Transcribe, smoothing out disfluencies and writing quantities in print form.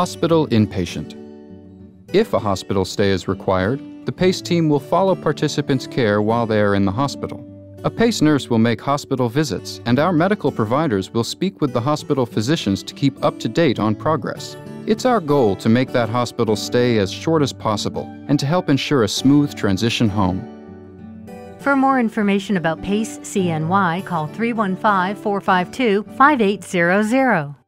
Hospital inpatient. If a hospital stay is required, the PACE team will follow participants' care while they are in the hospital. A PACE nurse will make hospital visits, and our medical providers will speak with the hospital physicians to keep up to date on progress. It's our goal to make that hospital stay as short as possible and to help ensure a smooth transition home. For more information about PACE CNY, call 315-452-5800.